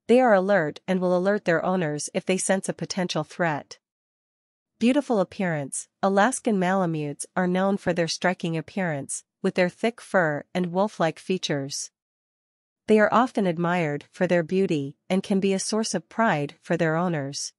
They are alert and will alert their owners if they sense a potential threat. Beautiful appearance. Alaskan Malamutes are known for their striking appearance, with their thick fur and wolf-like features. They are often admired for their beauty and can be a source of pride for their owners.